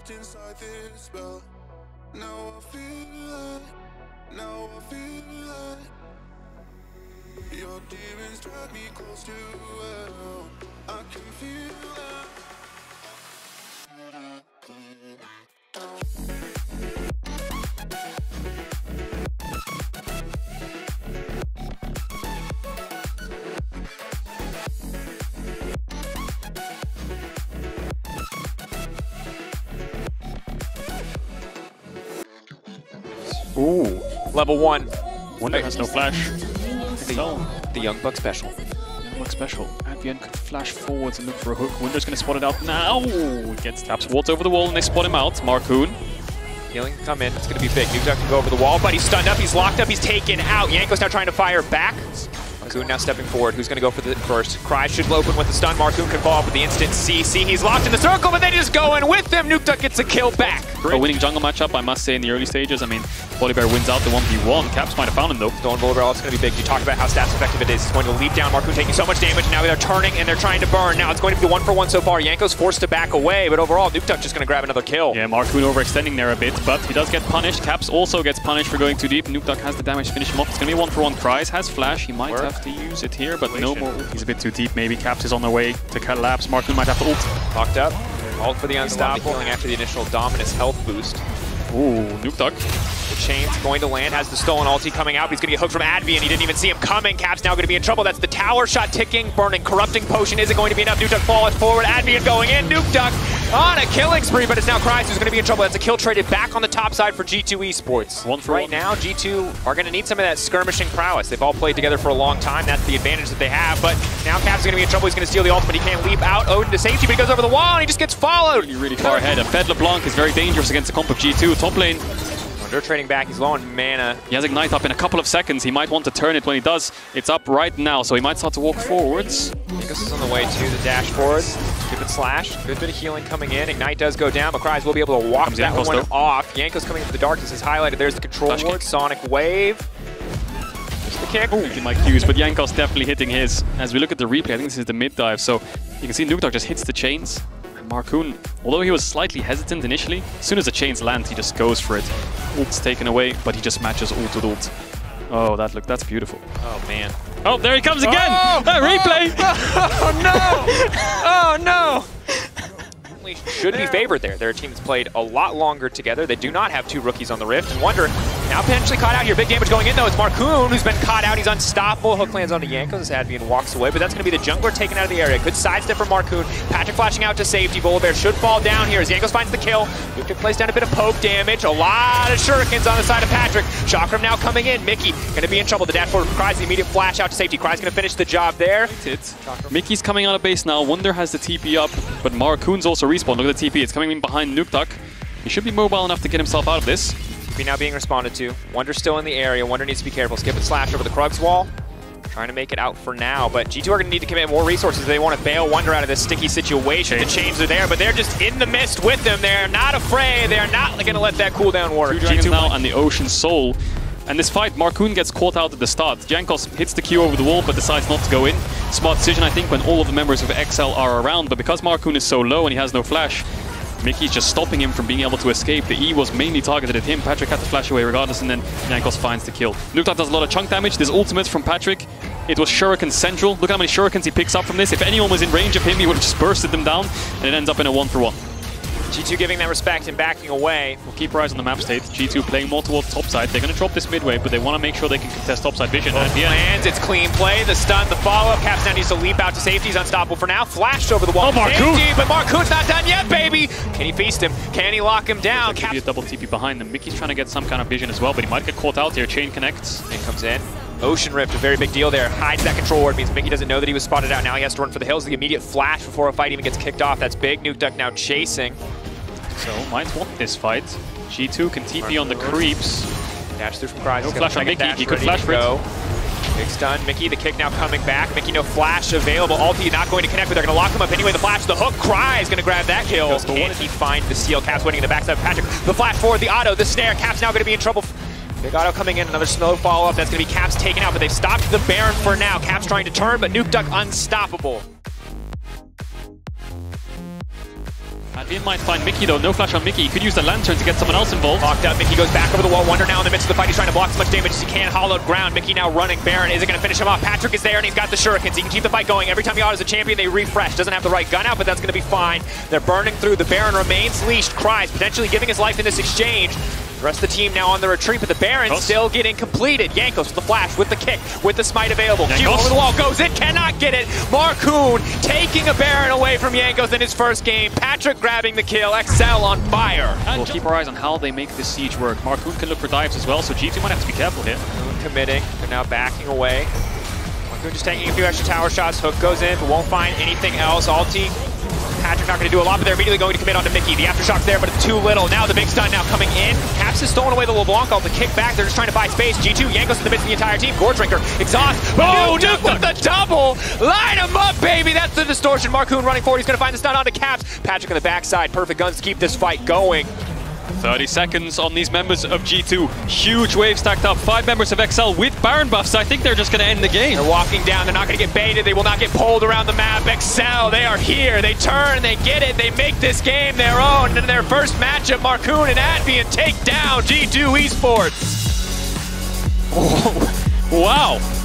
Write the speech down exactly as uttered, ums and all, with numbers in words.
trapped inside this spell. Now I feel it, now I feel it. Your demons drag me close to hell. I can feel it. Ooh, level one. Wunder has no flash. The, So, the Young Buck special. Young Buck special. Advienne could flash forwards and look for a hook. Wunder's going to spot it out now. Gets taps, walks over the wall, and they spot him out. Markoon. Healing can come in. It's going to be big. Nukeduck can go over the wall, but he's stunned up. He's locked up. He's taken out. Jankos now trying to fire back. Markoon now stepping forward. Who's going to go for the first? Cry should open with the stun. Markoon can follow up with the instant C C. He's locked in the circle, but they just go in with him. Nukeduck gets a kill back. A winning jungle matchup, I must say, in the early stages. I mean, Volibear wins out the one v one. Caps might have found him, though. Stone Volibear also going to be big. You talked about how stats effective it is. It's going to leap down. Markoon taking so much damage. Now they're turning and they're trying to burn. Now it's going to be the one for one so far. Jankos forced to back away, but overall, Nukeduck just going to grab another kill. Yeah, Markoon overextending there a bit, but he does get punished. Caps also gets punished for going too deep. Nukeduck has the damage to finish him off. It's going to be one for one. Cries has flash. He might Work. have to use it here, but no more. He's a bit too deep, maybe. Caps is on their way to collapse. Markoon might have to ult. Locked up. Ult for the unstoppable. Healing after the initial Dominus health boost. Ooh, Nukeduck. The chain's going to land, has the stolen ulti coming out, but he's going to get hooked from Advienne. He didn't even see him coming. Cap's now going to be in trouble. That's the tower shot ticking, burning, corrupting potion isn't going to be enough. Nukeduck falls forward, Advienne going in. Nukeduck on a killing spree, but it's now Cries who's going to be in trouble. That's a kill traded back on the top side for G two Esports. One for right one. now, G two are going to need some of that skirmishing prowess. They've all played together for a long time. That's the advantage that they have, but now Cap's going to be in trouble. He's going to steal the ultimate. He can't leap out. Odin to safety, but he goes over the wall and he just gets followed. You're really far ahead. A Fed LeBlanc is very dangerous against the comp of G two. Top lane. They're trading back. He's low on mana. He has Ignite up in a couple of seconds. He might want to turn it when he does. It's up right now, so he might start to walk forwards. Jankos is on the way to the dash forward. Good slash. Good bit of healing coming in. Ignite does go down, but Cries will be able to walk Comes that Jankos, one though. off. Jankos coming into the darkness is highlighted. There's the control Flash ward. kick. Sonic Wave. There's the kick. Ooh, he might use, but Jankos definitely hitting his. As we look at the replay, I think this is the mid dive, so you can see Nukeduck just hits the chains. Markoon, although he was slightly hesitant initially, as soon as the chains land, he just goes for it. Ult's taken away, but he just matches ult with ult. Oh, that look, that's beautiful. Oh, man. Oh, there he comes again! Oh, uh, replay! Oh, no! Oh, no! Should be favored there. Their teams played a lot longer together. They do not have two rookies on the Rift. And Wunder now potentially caught out here. Big damage going in, though. It's Markoon who's been caught out. He's unstoppable. Hook lands onto Jankos as Advienne walks away. But that's going to be the jungler taken out of the area. Good sidestep from Markoon. Patrick flashing out to safety. Volibear should fall down here as Jankos finds the kill. Nukeduck plays down a bit of poke damage. A lot of shurikens on the side of Patrick. Chakram now coming in. Mickey going to be in trouble. The dash forward from Cries. The immediate flash out to safety. Cries going to finish the job there. It. Mickey's coming out of base now. Wunder has the T P up, but Markoon's also respawned. Look at the T P. It's coming in behind Nukeduck. He should be mobile enough to get himself out of this. T P now being responded to. Wunder's still in the area. Wunder needs to be careful. Skip and slash over the Krugs wall. Trying to make it out for now, but G two are going to need to commit more resources if they want to bail Wunder out of this sticky situation. The chains are there, but they're just in the mist with them. They're not afraid. They're not going to let that cooldown work. Two Dragons now and the Ocean Soul. And this fight, Markoon gets caught out at the start. Jankos hits the Q over the wall, but decides not to go in. Smart decision, I think, when all of the members of X L are around, but because Markoon is so low and he has no flash, Mickey's just stopping him from being able to escape. The E was mainly targeted at him. Patrick had to flash away regardless, and then Jankos finds the kill. Nukeduck does a lot of chunk damage. This ultimate from Patrick, it was Shuriken Central. Look how many Shurikens he picks up from this. If anyone was in range of him, he would have just bursted them down, and it ends up in a one for one. G two giving that respect and backing away. We'll keep our eyes on the map state. G two playing more towards topside. They're going to drop this midway, but they want to make sure they can contest topside vision. And at the end, lands, it's clean play. The stun, the follow-up. Caps now needs to leap out to safety. He's unstoppable for now. Flashed over the wall. Oh, Markoon! Safety, but Markoon's not done yet, baby! Can he feast him? Can he lock him down? Caps be a double T P behind them. Mickey's trying to get some kind of vision as well, but he might get caught out here. Chain connects. And comes in. Ocean Rift, a very big deal there. Hides that control ward, means Mickey doesn't know that he was spotted out. Now he has to run for the hills. The immediate flash before a fight even gets kicked off. That's big. Nukeduck now chasing. So, might want this fight. G two can T P on the creeps. Dash through from Cries. No flash on Mickey. He could flash for it. Big stun. Mickey, the kick now coming back. Mickey, no flash available. Ulti not going to connect, but they're going to lock him up anyway. The flash, the hook. Cries going to grab that kill. Can he find the seal? Caps waiting in the backside of Patrick. The flash forward, the auto, the snare. Caps now going to be in trouble. Big auto coming in, another snow follow-up. That's going to be Caps taken out, but they've stopped the Baron for now. Caps trying to turn, but Nukeduck unstoppable. Advian might find Mickey though, no flash on Mickey. He could use the lantern to get someone else involved. Locked up, Mickey goes back over the wall. Wonder now in the midst of the fight. He's trying to block as much damage as he can. Hollowed ground. Mickey now running. Baron isn't going to finish him off. Patrick is there and he's got the shurikens. He can keep the fight going. Every time he autos a champion, they refresh. Doesn't have the right gun out, but that's going to be fine. They're burning through. The Baron remains leashed. Cries, potentially giving his life in this exchange. The rest of the team now on the retreat, but the Baron still getting completed. Jankos with the flash, with the kick, with the smite available. Q over the wall, goes in, cannot get it. Markoon taking a Baron away from Jankos in his first game. Patrick grabbing the kill, X L on fire. We'll keep our eyes on how they make this siege work. Markoon can look for dives as well, so G two might have to be careful here. Markoon committing, they're now backing away. Markoon just taking a few extra tower shots. Hook goes in, but won't find anything else. Alti. Patrick not going to do a lot, but they're immediately going to commit onto Mickey. The aftershock's there, but it's too little. Now the big stun now coming in. Caps has stolen away the LeBlanc ult to kick back. They're just trying to buy space. G two, Jankos in the midst of the entire team. Gore Drinker, exhaust. Oh, Nuke with the double. Line him up, baby. That's the distortion. Markoon running forward. He's going to find the stun onto Caps. Patrick on the backside. Perfect guns to keep this fight going. thirty seconds on these members of G two. Huge wave stacked up. Five members of X L with Baron buffs. I think they're just going to end the game. They're walking down. They're not going to get baited. They will not get pulled around the map. X L, they are here. They turn. They get it. They make this game their own. In their first matchup, Markoon and Advian take down G two Esports. Oh, wow.